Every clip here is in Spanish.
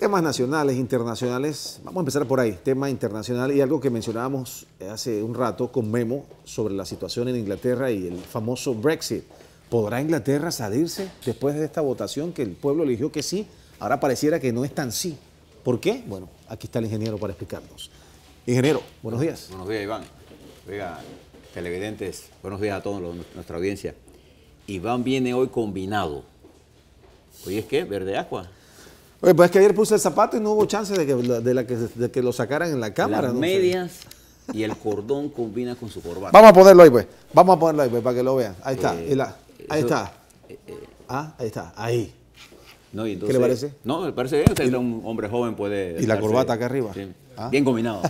Temas nacionales, internacionales. Vamos a empezar por ahí. Tema internacional y algo que mencionábamos hace un rato con Memo sobre la situación en Inglaterra y el famoso Brexit. ¿Podrá Inglaterra salirse después de esta votación que el pueblo eligió que sí? Ahora pareciera que no es tan sí. ¿Por qué? Bueno, aquí está el ingeniero para explicarnos. Ingeniero, buenos días. Buenos días, Iván. Oiga, televidentes, buenos días a toda nuestra audiencia. Iván viene hoy combinado. Hoy es que verde agua. Oye, pues es que ayer puse el zapato y no hubo chance de que lo sacaran en la cámara. Las no medias y el cordón combina con su corbata. Vamos a ponerlo ahí, pues. Vamos a ponerlo ahí, pues, para que lo vean. Ahí está. Ahí eso, está. Ahí está. Ahí. No, y entonces, ¿Qué le parece? No, me parece bien. Usted es un hombre joven, puede... Y la corbata acá arriba. Sí, ¿Ah? bien combinado.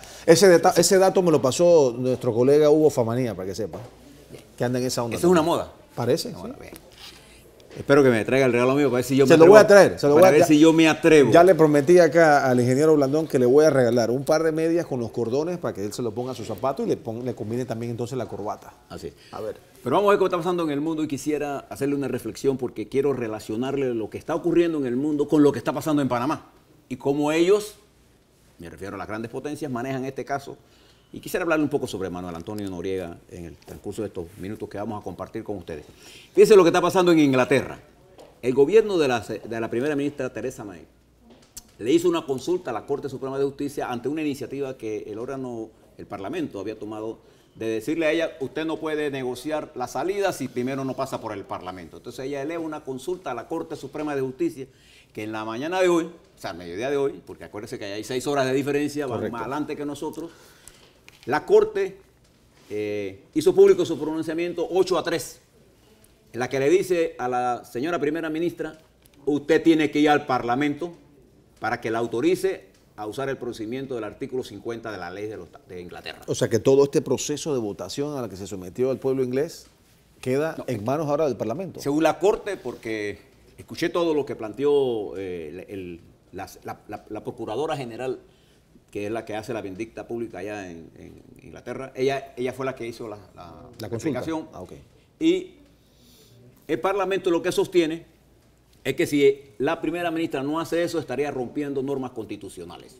Ese dato me lo pasó nuestro colega Hugo Famanía, para que sepa. Que anda en esa onda. Eso es una moda. Parece. Una moda, Sí. bien. Espero que me traiga el regalo mío para ver si yo Se lo voy a traer. Para ver si yo me atrevo. Ya le prometí acá al ingeniero Blandón que le voy a regalar un par de medias con los cordones para que él se lo ponga a su zapato y le combine también entonces la corbata. Así. A ver. Pero vamos a ver qué está pasando en el mundo y quisiera hacerle una reflexión porque quiero relacionarle lo que está ocurriendo en el mundo con lo que está pasando en Panamá y cómo ellos, me refiero a las grandes potencias, manejan este caso. Y quisiera hablarle un poco sobre Manuel Antonio Noriega en el transcurso de estos minutos que vamos a compartir con ustedes. Fíjense lo que está pasando en Inglaterra. El gobierno de la primera ministra Theresa May le hizo una consulta a la Corte Suprema de Justicia ante una iniciativa que el Parlamento había tomado de decirle a ella, usted no puede negociar la salida si primero no pasa por el Parlamento. Entonces ella eleva una consulta a la Corte Suprema de Justicia que en la mañana de hoy, o sea, al mediodía de hoy, porque acuérdense que hay 6 horas de diferencia, van más adelante que nosotros, la Corte hizo público su pronunciamiento 8-3, en la que le dice a la señora primera ministra, usted tiene que ir al Parlamento para que la autorice a usar el procedimiento del artículo 50 de la ley de Inglaterra. O sea que todo este proceso de votación a la que se sometió el pueblo inglés queda en manos ahora del Parlamento. Según la Corte, porque escuché todo lo que planteó la Procuradora General, que es la que hace la vindicta pública allá en Inglaterra, ella fue la que hizo la consultación. Y el Parlamento lo que sostiene es que si la primera ministra no hace eso, estaría rompiendo normas constitucionales.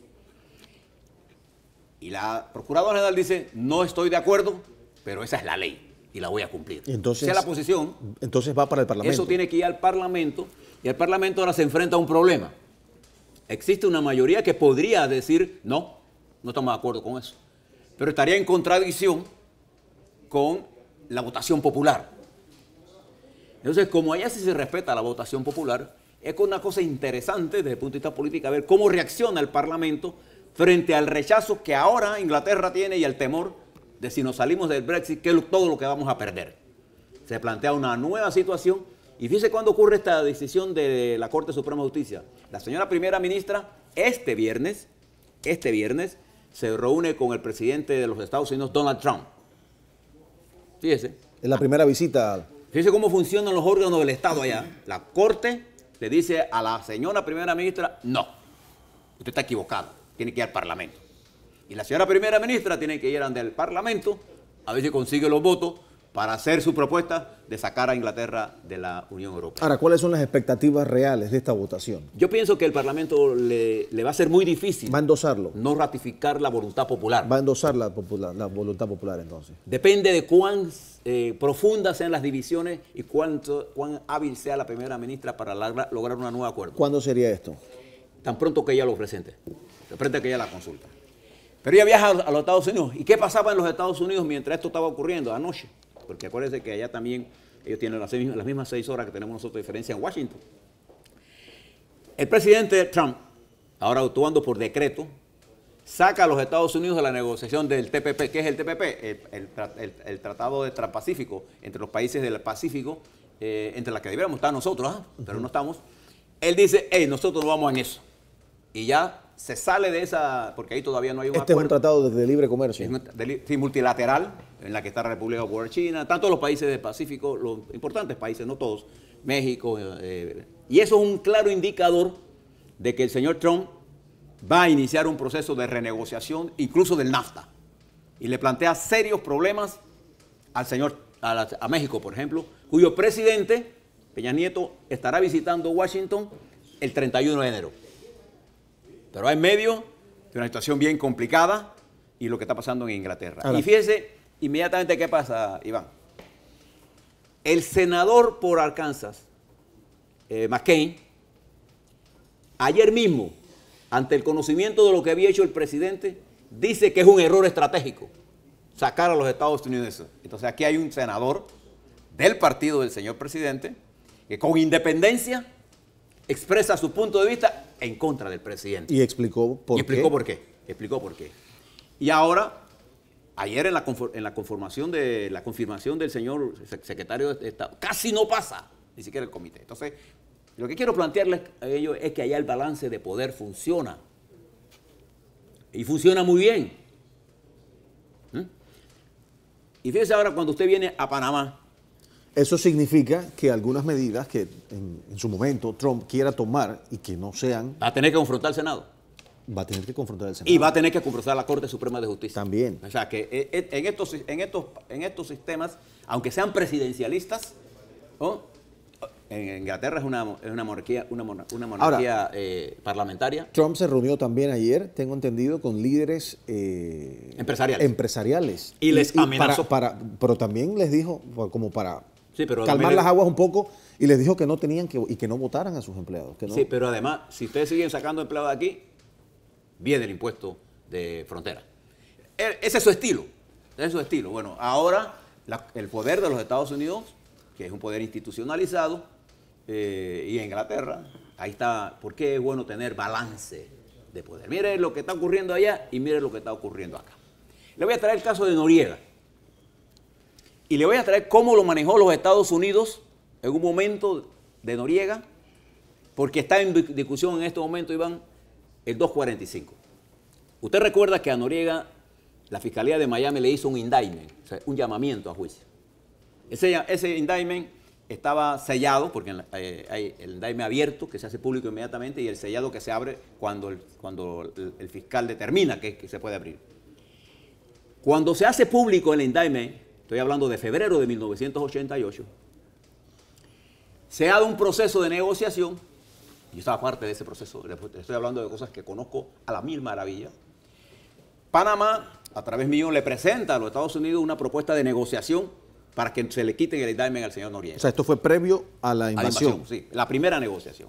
Y la Procuradora General dice, no estoy de acuerdo, pero esa es la ley y la voy a cumplir. Entonces, esa es la posición. Entonces va para el Parlamento. Eso tiene que ir al Parlamento y el Parlamento ahora se enfrenta a un problema. Existe una mayoría que podría decir, no estamos de acuerdo con eso, pero estaría en contradicción con la votación popular. Entonces, como allá sí se respeta la votación popular, es una cosa interesante desde el punto de vista político ver cómo reacciona el Parlamento frente al rechazo que ahora Inglaterra tiene y el temor de si nos salimos del Brexit, que es todo lo que vamos a perder. Se plantea una nueva situación y fíjese cuándo ocurre esta decisión de la Corte Suprema de Justicia. La señora primera ministra este viernes, se reúne con el presidente de los Estados Unidos, Donald Trump. Fíjese. Es la primera visita. Fíjese cómo funcionan los órganos del Estado allá. La Corte le dice a la señora primera ministra, no, usted está equivocado, tiene que ir al Parlamento. Y la señora primera ministra tiene que ir ante el Parlamento a ver si consigue los votos para hacer su propuesta de sacar a Inglaterra de la Unión Europea. Ahora, ¿cuáles son las expectativas reales de esta votación? Yo pienso que el Parlamento le va a ser muy difícil. ¿Va a endosarlo? No ratificar la voluntad popular. ¿Va a endosar la voluntad popular entonces? Depende de cuán profundas sean las divisiones y cuán hábil sea la primera ministra para lograr un nuevo acuerdo. ¿Cuándo sería esto? Tan pronto que ella lo presente. De frente que ella la consulta. Pero ella viaja a los Estados Unidos. ¿Y qué pasaba en los Estados Unidos mientras esto estaba ocurriendo anoche? Porque acuérdense que allá también ellos tienen las mismas 6 horas que tenemos nosotros de diferencia en Washington. El presidente Trump, ahora actuando por decreto, saca a los Estados Unidos de la negociación del TPP. ¿Qué es el TPP? El Tratado de Transpacífico entre los países del Pacífico, entre las que deberíamos estar nosotros, pero no estamos. Él dice, nosotros no vamos en eso. Y ya se sale de esa, porque ahí todavía no hay un acuerdo. Este es un tratado de libre comercio. Sí, multilateral, en la que está la República Popular China, tanto los países del Pacífico, los importantes países, no todos, México. Y eso es un claro indicador de que el señor Trump va a iniciar un proceso de renegociación, incluso del NAFTA. Y le plantea serios problemas a México, por ejemplo, cuyo presidente, Peña Nieto, estará visitando Washington el 31 de enero. Pero en medio de una situación bien complicada y lo que está pasando en Inglaterra. Ahora, y fíjese inmediatamente qué pasa, Iván. El senador por Arkansas, McCain, ayer mismo, ante el conocimiento de lo que había hecho el presidente, dice que es un error estratégico sacar a los Estados Unidos de eso. Entonces aquí hay un senador del partido del señor presidente que con independencia expresa su punto de vista en contra del presidente. Y explicó por qué. Explicó por qué. Y ahora, ayer en la confirmación del señor secretario de Estado, casi no pasa ni siquiera el comité. Entonces, lo que quiero plantearles a ellos es que allá el balance de poder funciona. Y funciona muy bien. Y fíjese ahora cuando usted viene a Panamá. Eso significa que algunas medidas que en su momento Trump quiera tomar y que no sean... Va a tener que confrontar al Senado. Va a tener que confrontar al Senado. Y va a tener que confrontar a la Corte Suprema de Justicia. También. O sea que en estos sistemas, aunque sean presidencialistas, ¿no? En Inglaterra es una monarquía, Ahora, parlamentaria. Trump se reunió también ayer, tengo entendido, con líderes empresariales. Y les amenazó. Pero también les dijo, como para sí, pero calmar las aguas un poco, y les dijo que no tenían que no votaran a sus empleados. Que no. Sí, pero además, si ustedes siguen sacando empleados de aquí, viene el impuesto de frontera. Ese es su estilo. Ese es su estilo. Bueno, ahora el poder de los Estados Unidos, que es un poder institucionalizado, y en Inglaterra, ahí está, ¿por qué es bueno tener balance de poder? Mire lo que está ocurriendo allá y mire lo que está ocurriendo acá. Le voy a traer el caso de Noriega. Y le voy a traer cómo lo manejó los Estados Unidos en un momento de Noriega, porque está en discusión en este momento, Iván, el 245. Usted recuerda que a Noriega la Fiscalía de Miami le hizo un indictment, o sea, un llamamiento a juicio. Ese indictment estaba sellado, porque hay el indictment abierto, que se hace público inmediatamente, y el sellado que se abre cuando el fiscal determina que se puede abrir. Cuando se hace público el indictment, estoy hablando de febrero de 1988, se ha dado un proceso de negociación. Yo estaba parte de ese proceso, estoy hablando de cosas que conozco a la mil maravillas. Panamá, a través mío, le presenta a los Estados Unidos una propuesta de negociación para que se le quiten el indictment al señor Noriega. O sea, esto fue previo a la invasión. Sí, la primera negociación.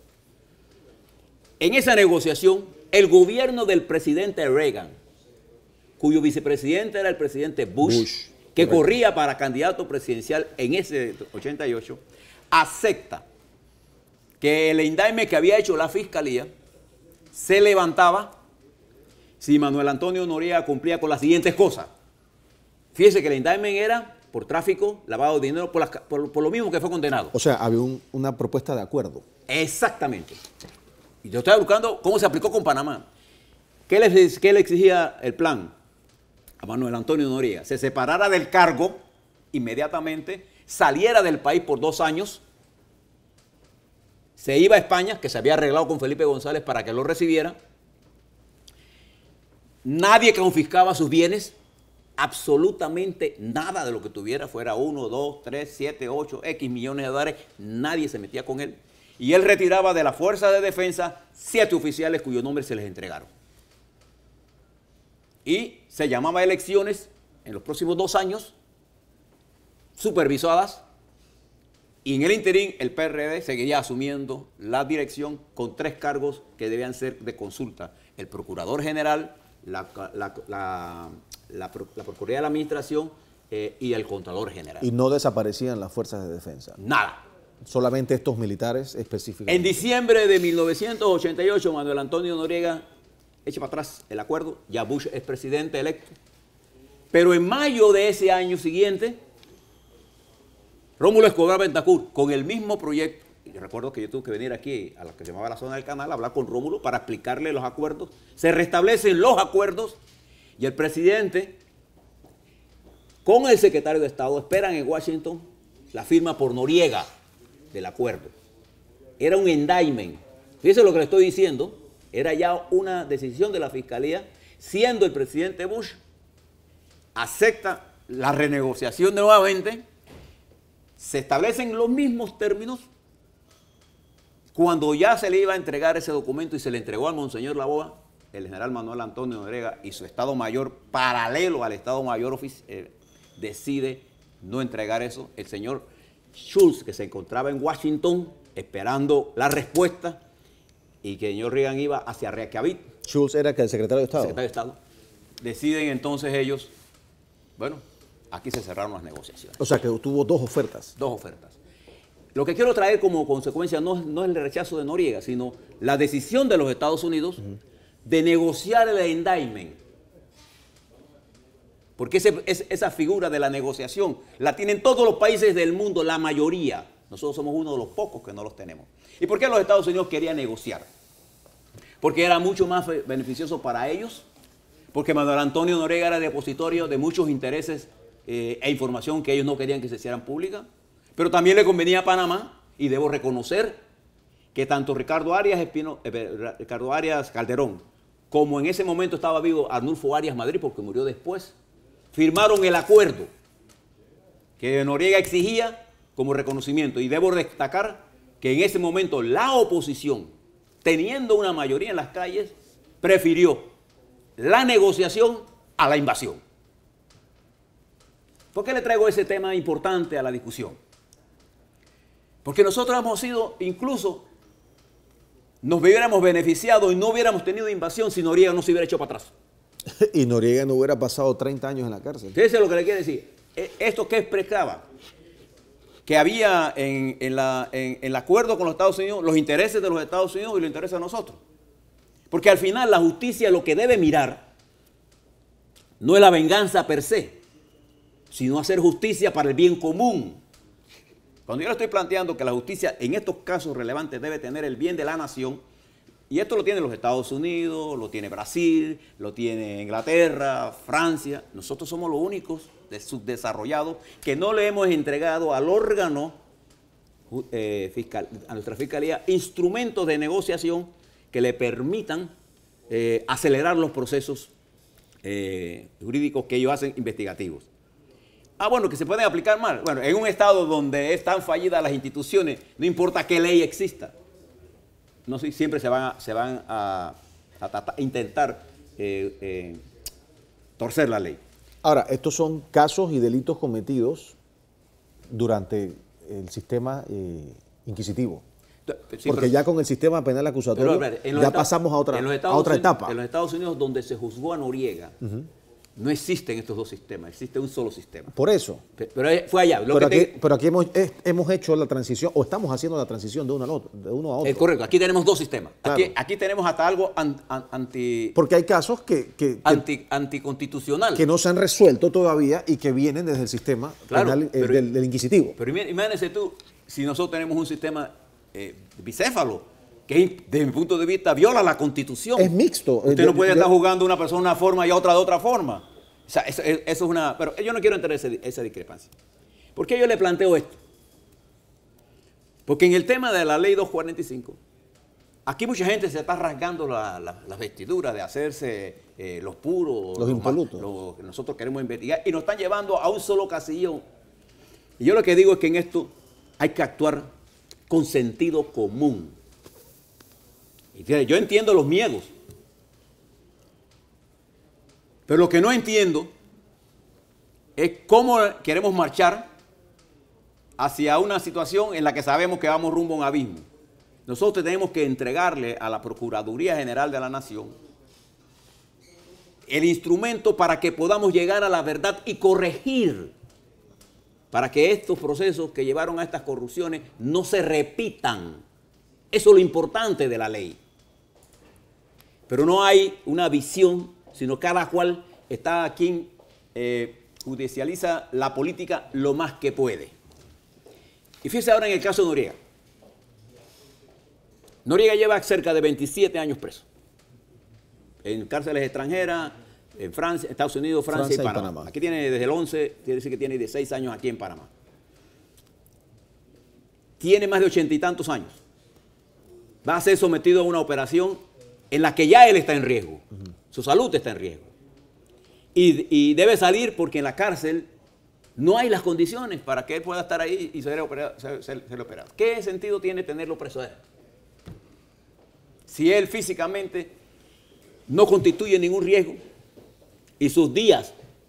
En esa negociación, el gobierno del presidente Reagan, cuyo vicepresidente era el presidente Bush, que corría para candidato presidencial en ese 88, acepta que el indictment que había hecho la fiscalía se levantaba si Manuel Antonio Noriega cumplía con las siguientes cosas. Fíjese que el indictment era por tráfico, lavado de dinero, por lo mismo que fue condenado. O sea, había una propuesta de acuerdo. Exactamente. Y yo estaba buscando cómo se aplicó con Panamá. ¿Qué le exigía el plan a Manuel Antonio Noriega? Se separara del cargo inmediatamente, saliera del país por 2 años, se iba a España, que se había arreglado con Felipe González para que lo recibiera. Nadie confiscaba sus bienes, absolutamente nada de lo que tuviera, fuera 1, 2, 3, 7, 8, X millones de dólares, nadie se metía con él. Y él retiraba de la Fuerza de Defensa 7 oficiales cuyos nombres se les entregaron. Y se llamaba elecciones en los próximos 2 años, supervisadas, y en el interín el PRD seguiría asumiendo la dirección con 3 cargos que debían ser de consulta: el Procurador General, la Procuraduría de la Administración y el Contralor General. Y no desaparecían las fuerzas de defensa. Nada. Solamente estos militares específicamente. En diciembre de 1988, Manuel Antonio Noriega echa para atrás el acuerdo, ya Bush es presidente electo. Pero en mayo de ese año siguiente, Rómulo Escobar Bentancur, con el mismo proyecto, yo recuerdo que yo tuve que venir aquí a lo que se llamaba la zona del canal, a hablar con Rómulo para explicarle los acuerdos. Se restablecen los acuerdos y el presidente, con el secretario de Estado, esperan en Washington la firma por Noriega del acuerdo. Era un indictment. Fíjense lo que le estoy diciendo. Era ya una decisión de la Fiscalía, siendo el presidente Bush, acepta la renegociación nuevamente, se establecen los mismos términos. Cuando ya se le iba a entregar ese documento y se le entregó al monseñor Laboa, el general Manuel Antonio Noriega y su Estado Mayor, paralelo al Estado Mayor, decide no entregar eso. El señor Schultz, que se encontraba en Washington esperando la respuesta, y que el señor Reagan iba hacia Reykjavik. Schultz era el secretario de Estado. Secretario de Estado. Deciden entonces ellos, bueno, aquí se cerraron las negociaciones. O sea que tuvo dos ofertas. Dos ofertas. Lo que quiero traer como consecuencia no es el rechazo de Noriega, sino la decisión de los Estados Unidos de negociar el indictment. Porque esa figura de la negociación la tienen todos los países del mundo, la mayoría. Nosotros somos uno de los pocos que no los tenemos. ¿Y por qué los Estados Unidos querían negociar? Porque era mucho más beneficioso para ellos, porque Manuel Antonio Noriega era depositorio de muchos intereses e información que ellos no querían que se hicieran pública, pero también le convenía a Panamá, y debo reconocer que tanto Ricardo Arias Calderón, como en ese momento estaba vivo Arnulfo Arias Madrid, porque murió después, firmaron el acuerdo que Noriega exigía como reconocimiento. Y debo destacar que en ese momento la oposición, teniendo una mayoría en las calles, prefirió la negociación a la invasión. ¿Por qué le traigo ese tema importante a la discusión? Porque nosotros hemos sido, incluso, nos hubiéramos beneficiado y no hubiéramos tenido invasión si Noriega no se hubiera hecho para atrás. Y Noriega no hubiera pasado 30 años en la cárcel. Fíjese lo que le quiero decir. Esto que expresaba, que había en el acuerdo con los Estados Unidos, los intereses de los Estados Unidos y los intereses de nosotros. Porque al final la justicia lo que debe mirar no es la venganza per se, sino hacer justicia para el bien común. Cuando yo le estoy planteando que la justicia en estos casos relevantes debe tener el bien de la nación, y esto lo tienen los Estados Unidos, lo tiene Brasil, lo tiene Inglaterra, Francia, nosotros somos los únicos subdesarrollados que no le hemos entregado al órgano fiscal, a nuestra fiscalía, instrumentos de negociación que le permitan acelerar los procesos jurídicos que ellos hacen investigativos. Bueno, que se pueden aplicar mal. Bueno, en un estado donde están fallidas las instituciones, no importa qué ley exista, no sé, siempre se van a intentar torcer la ley. Ahora, estos son casos y delitos cometidos durante el sistema inquisitivo. Sí, porque ya con el sistema penal acusatorio ya pasamos a otra etapa. En los Estados Unidos, donde se juzgó a Noriega, no existen estos dos sistemas, existe un solo sistema. Por eso. Pero fue allá. Pero aquí hemos hecho la transición, o estamos haciendo la transición de uno a otro. Es correcto, aquí tenemos dos sistemas. Claro. Aquí tenemos hasta algo porque hay casos anticonstitucional. Que no se han resuelto todavía y que vienen desde el sistema penal, del inquisitivo. Pero imagínese tú, si nosotros tenemos un sistema bicéfalo, que desde mi punto de vista viola la Constitución. Es mixto. Usted no puede estar jugando una persona de una forma y a otra de otra forma. O sea, eso es una... Pero yo no quiero entrar en esa discrepancia. ¿Por qué yo le planteo esto? Porque en el tema de la ley 245, aquí mucha gente se está rasgando las vestiduras de hacerse los puros, los impolutos, lo que nosotros queremos investigar, y nos están llevando a un solo casillón. Y yo lo que digo es que en esto hay que actuar con sentido común. Y fíjate, yo entiendo los miedos, pero lo que no entiendo es cómo queremos marchar hacia una situación en la que sabemos que vamos rumbo a un abismo. Nosotros tenemos que entregarle a la Procuraduría General de la Nación el instrumento para que podamos llegar a la verdad y corregir, para que estos procesos que llevaron a estas corrupciones no se repitan. Eso es lo importante de la ley. Pero no hay una visión, sino cada cual está quien judicializa la política lo más que puede. Y fíjese ahora en el caso de Noriega. Noriega lleva cerca de 27 años preso. En cárceles extranjeras, en Francia, Estados Unidos, Francia y Panamá. Aquí tiene desde el 11, quiere decir que tiene 16 años aquí en Panamá. Tiene más de 80 y tantos años. Va a ser sometido a una operación en la que ya él está en riesgo. Su salud está en riesgo. Y debe salir porque en la cárcel no hay las condiciones para que él pueda estar ahí y ser operado. ¿Qué sentido tiene tenerlo preso a él? Si él físicamente no constituye ningún riesgo y sus días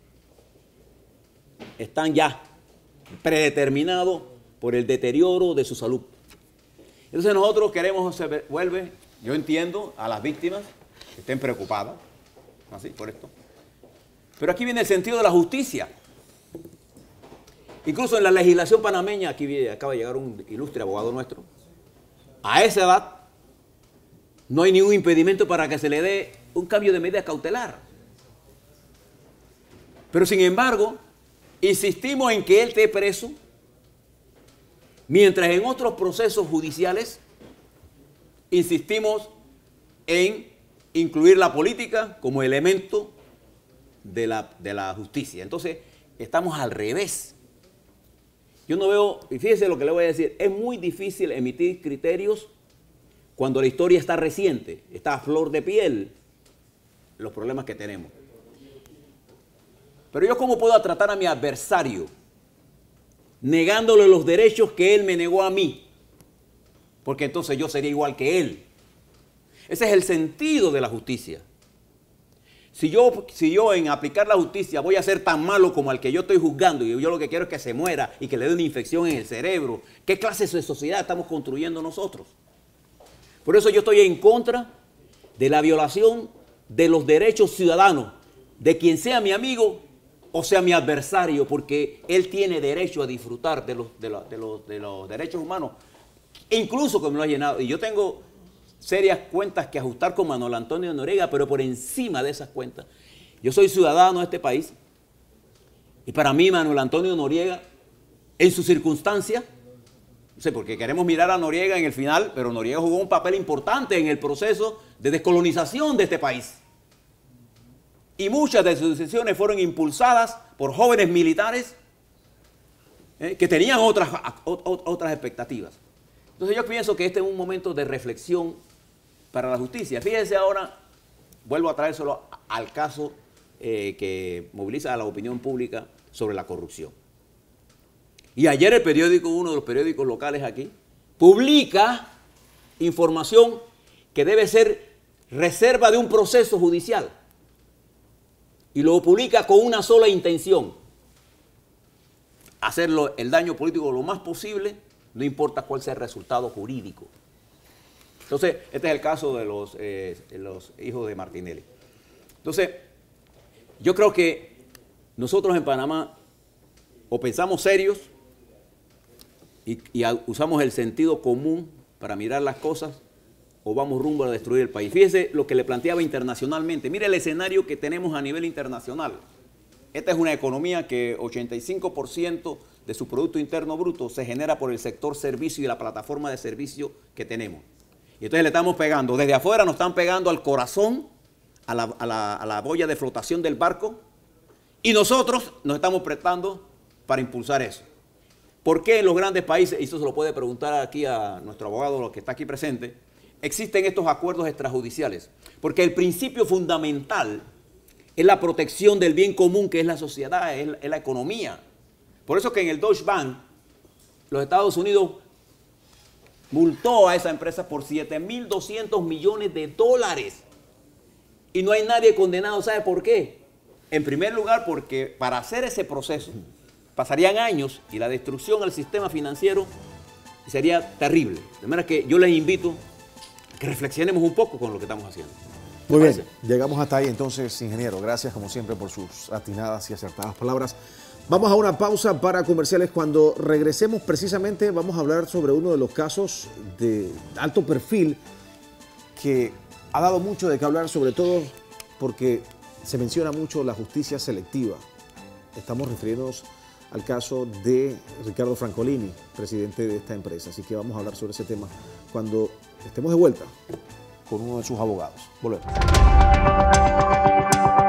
están ya predeterminados por el deterioro de su salud. Entonces nosotros queremos, yo entiendo a las víctimas que estén preocupadas, así, por esto. Pero aquí viene el sentido de la justicia. Incluso en la legislación panameña, aquí acaba de llegar un ilustre abogado nuestro, a esa edad no hay ningún impedimento para que se le dé un cambio de medida cautelar. Pero sin embargo, insistimos en que él esté preso, mientras en otros procesos judiciales insistimos en incluir la política como elemento de la justicia. Entonces, estamos al revés. Yo no veo, y fíjese lo que le voy a decir, es muy difícil emitir criterios cuando la historia está reciente, está a flor de piel, los problemas que tenemos. Pero yo, ¿cómo puedo tratar a mi adversario negándole los derechos que él me negó a mí? Porque entonces yo sería igual que él. Ese es el sentido de la justicia. Si yo en aplicar la justicia voy a ser tan malo como al que yo estoy juzgando y yo lo que quiero es que se muera y que le dé una infección en el cerebro, ¿qué clase de sociedad estamos construyendo nosotros? Por eso yo estoy en contra de la violación de los derechos ciudadanos, de quien sea mi amigo o sea mi adversario, porque él tiene derecho a disfrutar de los derechos humanos, incluso que me lo ha llenado. Y yo tengo serias cuentas que ajustar con Manuel Antonio Noriega, pero por encima de esas cuentas, yo soy ciudadano de este país y para mí Manuel Antonio Noriega, en sus circunstancias, no sé, porque queremos mirar a Noriega en el final, pero Noriega jugó un papel importante en el proceso de descolonización de este país. Y muchas de sus decisiones fueron impulsadas por jóvenes militares que tenían otras expectativas. Entonces yo pienso que este es un momento de reflexión para la justicia. Fíjense ahora, vuelvo a traérselo al caso que moviliza a la opinión pública sobre la corrupción. Y ayer el periódico, uno de los periódicos locales aquí, publica información que debe ser reserva de un proceso judicial. Y lo publica con una sola intención: hacerlo el daño político lo más posible, no importa cuál sea el resultado jurídico. Entonces, este es el caso de los hijos de Martinelli. Entonces, yo creo que nosotros en Panamá o pensamos serios y usamos el sentido común para mirar las cosas, o vamos rumbo a destruir el país. Fíjese lo que le planteaba internacionalmente. Mire el escenario que tenemos a nivel internacional. Esta es una economía que 85% de su Producto Interno Bruto se genera por el sector servicio y la plataforma de servicio que tenemos. Y entonces le estamos pegando, desde afuera nos están pegando al corazón, a la boya de flotación del barco, y nosotros nos estamos prestando para impulsar eso. ¿Por qué en los grandes países, y eso se lo puede preguntar aquí a nuestro abogado que está aquí presente, existen estos acuerdos extrajudiciales? Porque el principio fundamental es la protección del bien común, que es la sociedad, es la economía. Por eso que en el Deutsche Bank, los Estados Unidos multó a esa empresa por 7.200 millones de dólares. Y no hay nadie condenado. ¿Sabe por qué? En primer lugar, porque para hacer ese proceso pasarían años y la destrucción al sistema financiero sería terrible. De manera que yo les invito a que reflexionemos un poco con lo que estamos haciendo. Muy bien, llegamos hasta ahí entonces, ingeniero. Gracias como siempre por sus atinadas y acertadas palabras. Vamos a una pausa para comerciales. Cuando regresemos precisamente vamos a hablar sobre uno de los casos de alto perfil que ha dado mucho de qué hablar, sobre todo porque se menciona mucho la justicia selectiva. Estamos refiriéndonos al caso de Ricardo Francolini, presidente de esta empresa. Así que vamos a hablar sobre ese tema cuando estemos de vuelta con uno de sus abogados. Volvemos.